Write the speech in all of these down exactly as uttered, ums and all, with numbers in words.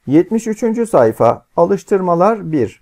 yetmiş üçüncü sayfa alıştırmalar bir.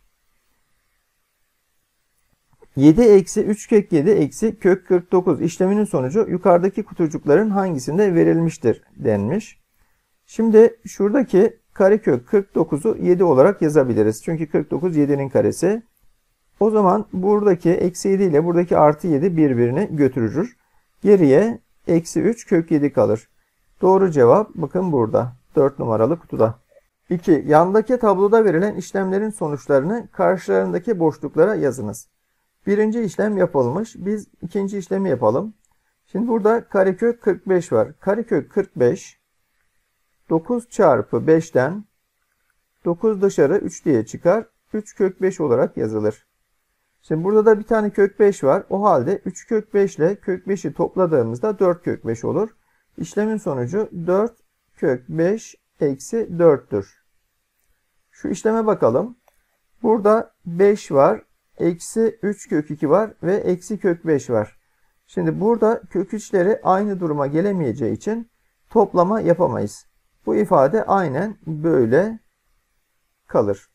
yedi eksi üç kök yedi eksi kök kırk dokuz işleminin sonucu yukarıdaki kutucukların hangisinde verilmiştir denmiş. Şimdi şuradaki karekök kırk dokuzu yedi olarak yazabiliriz. Çünkü kırk dokuz yedi'nin karesi. O zaman buradaki eksi yedi ile buradaki artı yedi birbirini götürür. Geriye eksi üç kök yedi kalır. Doğru cevap bakın burada. dört numaralı kutuda. iki. Yandaki tabloda verilen işlemlerin sonuçlarını karşılarındaki boşluklara yazınız. Birinci işlem yapılmış. Biz ikinci işlemi yapalım. Şimdi burada karekök kırk beş var. Karekök kırk beş dokuz çarpı beş'ten dokuz dışarı üç diye çıkar. üç kök beş olarak yazılır. Şimdi burada da bir tane kök beş var. O halde üç kök beş ile kök beş'i topladığımızda dört kök beş olur. İşlemin sonucu dört kök beş eksi dört'tür. Şu işleme bakalım. Burada beş var. Eksi üç kök iki var ve eksi kök beş var. Şimdi burada kök üç'leri aynı duruma gelemeyeceği için toplama yapamayız. Bu ifade aynen böyle kalır.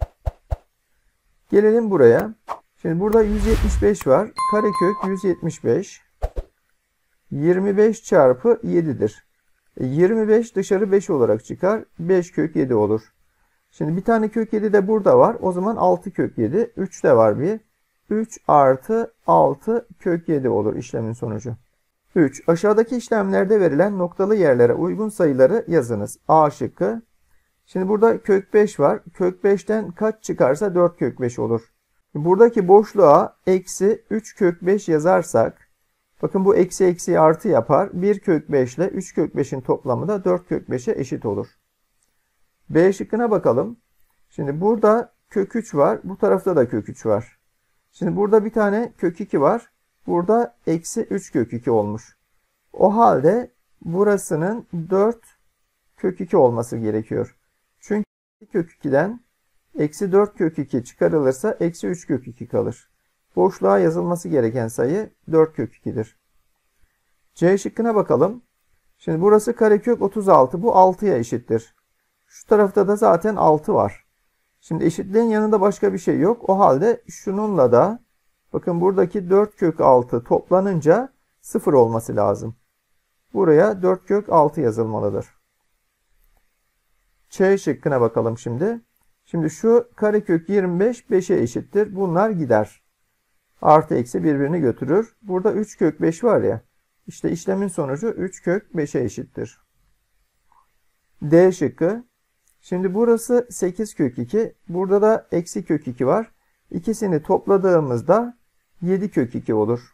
Gelelim buraya. Şimdi burada yüz yetmiş beş var. Karekök yüz yetmiş beş. yirmi beş çarpı yedi'dir. yirmi beş dışarı beş olarak çıkar. beş kök yedi olur. Şimdi bir tane kök yedi de burada var. O zaman altı kök yedi. üç de var bir. üç artı altı kök yedi olur işlemin sonucu. üç. Aşağıdaki işlemlerde verilen noktalı yerlere uygun sayıları yazınız. A şıkkı. Şimdi burada kök beş var. Kök beş'ten kaç çıkarsa dört kök beş olur. Buradaki boşluğa eksi üç kök beş yazarsak, bakın bu eksi eksi artı yapar. bir kök beş ile üç kök beş'in toplamı da dört kök beş'e eşit olur. B şıkkına bakalım. Şimdi burada kök üç var. Bu tarafta da kök üç var. Şimdi burada bir tane kök iki var. Burada eksi üç kök iki olmuş. O halde burasının dört kök iki olması gerekiyor. Çünkü kök iki'den eksi dört kök iki çıkarılırsa eksi üç kök iki kalır. Boşluğa yazılması gereken sayı dört kök iki'dir. C şıkkına bakalım. Şimdi burası karekök otuz altı. Bu altı'ya eşittir. Şu tarafta da zaten altı var. Şimdi eşitliğin yanında başka bir şey yok. O halde şununla da bakın buradaki dört kök altı toplanınca sıfır olması lazım. Buraya dört kök altı yazılmalıdır. Ç şıkkına bakalım şimdi. Şimdi şu karekök yirmi beş beş'e eşittir. Bunlar gider. Artı eksi birbirini götürür. Burada üç kök beş var ya. İşte işlemin sonucu üç kök beş'e eşittir. D şıkkı. Şimdi burası sekiz kök iki. Burada da eksi kök iki var. İkisini topladığımızda yedi kök iki olur.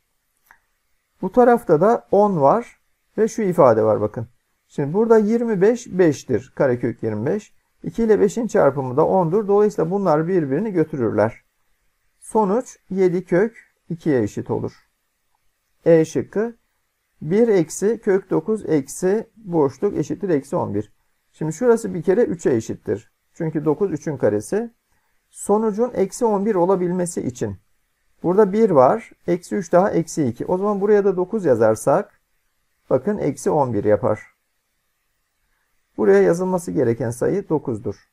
Bu tarafta da on var. Ve şu ifade var bakın. Şimdi burada yirmi beş beş'tir. Karekök yirmi beş. iki ile beş'in çarpımı da on'dur. Dolayısıyla bunlar birbirini götürürler. Sonuç yedi kök iki'ye eşit olur. E şıkkı. bir eksi kök dokuz eksi boşluk eşittir eksi on bir. Şimdi şurası bir kere üç'e eşittir. Çünkü dokuz üçün karesi. Sonucun eksi on bir olabilmesi için burada bir var. Eksi üç daha eksi iki. O zaman buraya da dokuz yazarsak bakın eksi on bir yapar. Buraya yazılması gereken sayı dokuz'dur.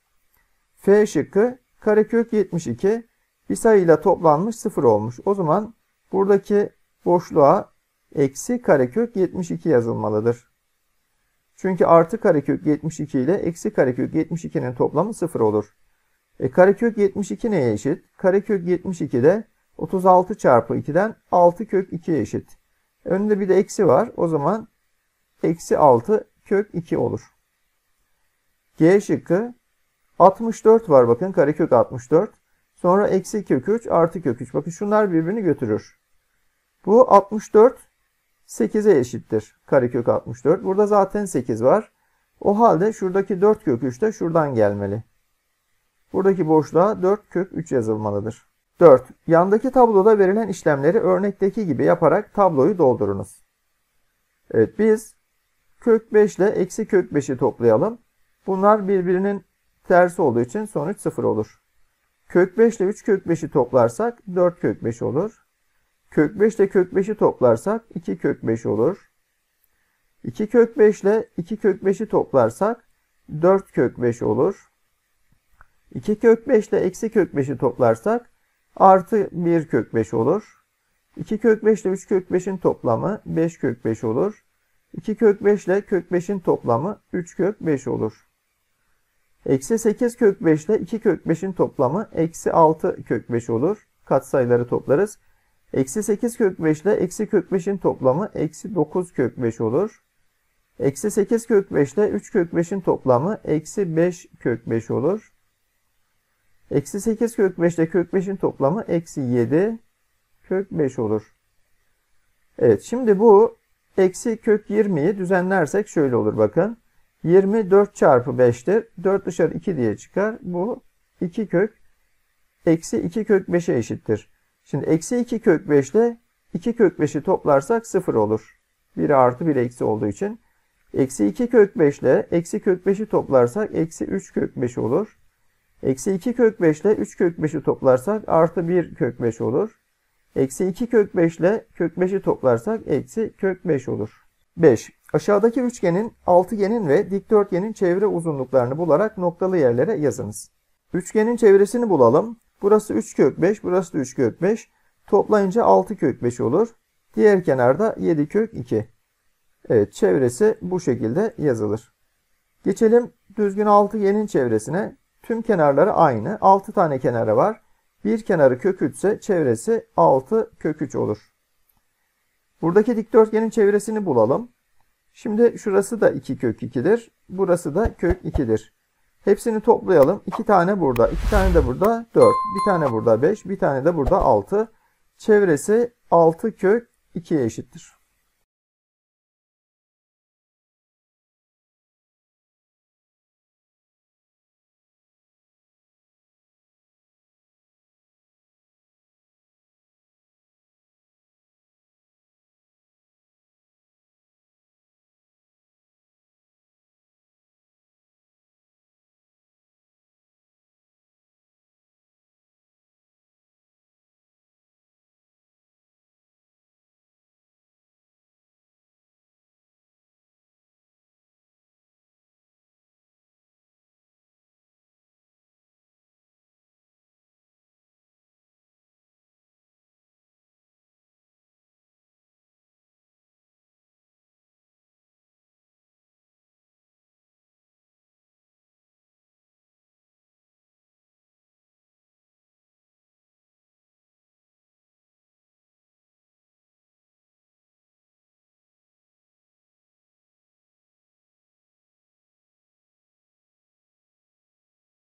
F şıkkı karekök yetmiş iki bir sayıyla toplanmış sıfır olmuş. O zaman buradaki boşluğa eksi karekök yetmiş iki yazılmalıdır. Çünkü artı karekök yetmiş iki ile eksi karekök yetmiş iki'nin toplamı sıfır olur. E, karekök yetmiş iki neye eşit? Karekök yetmiş iki de otuz altı çarpı iki'den altı kök iki'ye eşit. Önünde bir de eksi var. O zaman eksi altı kök iki olur. G şıkkı altmış dört var bakın. Karekök altmış dört. Sonra eksi kök üç artı kök üç. Bakın şunlar birbirini götürür. Bu altmış dört sekiz'e eşittir. Karekök altmış dört. Burada zaten sekiz var. O halde şuradaki dört kök üç de şuradan gelmeli. Buradaki boşluğa dört kök üç yazılmalıdır. dört. Yandaki tabloda verilen işlemleri örnekteki gibi yaparak tabloyu doldurunuz. Evet, biz kök beş ile eksi kök beş'i toplayalım. Bunlar birbirinin tersi olduğu için sonuç sıfır olur. Kök beş ile üç kök beş'i toplarsak dört kök beş olur. Kök beş ile kök beş'i toplarsak iki kök beş olur. iki kök beş ile iki kök beş'i toplarsak dört kök beş olur. iki kök beş ile eksi kök beşi toplarsak artı bir kök beş olur. iki kök beş ile üç kök beşin toplamı beş kök beş olur. iki kök beş ile kök beşin toplamı üç kök beş olur. Eksi sekiz kök beş ile iki kök beşin toplamı eksi altı kök beş olur. Katsayıları toplarız. Eksi sekiz kök beş ile eksi kök beşin toplamı eksi dokuz kök beş olur. Eksi sekiz kök beş ile üç kök beşin toplamı eksi beş kök beş olur. Eksi sekiz kök beş ile kök beşin toplamı eksi yedi kök beş olur. Evet, şimdi bu eksi kök yirmiyi düzenlersek şöyle olur bakın. yirmi dört çarpı beş'tir. dört dışarı iki diye çıkar. Bu iki kök eksi iki kök beş'e eşittir. Şimdi eksi iki kök beş ile iki kök beş'i toplarsak sıfır olur. biri artı bir eksi olduğu için. Eksi iki kök beş ile eksi kök beş'i toplarsak eksi üç kök beş olur. Eksi iki kök beş ile üç kök beş'i toplarsak artı bir kök beş olur. Eksi iki kök beş ile kök beş'i toplarsak eksi kök beş olur. beş. Aşağıdaki üçgenin, altıgenin ve dikdörtgenin çevre uzunluklarını bularak noktalı yerlere yazınız. Üçgenin çevresini bulalım. Burası üç kök beş, burası da üç kök beş. Toplayınca altı kök beş olur. Diğer kenarda yedi kök iki. Evet, çevresi bu şekilde yazılır. Geçelim düzgün altıgenin çevresine. Tüm kenarları aynı. altı tane kenarı var. Bir kenarı kök üç ise çevresi altı kök üç olur. Buradaki dikdörtgenin çevresini bulalım. Şimdi şurası da iki kök iki'dir. Burası da kök iki'dir. Hepsini toplayalım. iki tane burada, iki tane de burada dört. Bir tane burada beş, bir tane de burada altı. Çevresi altı kök iki'ye eşittir.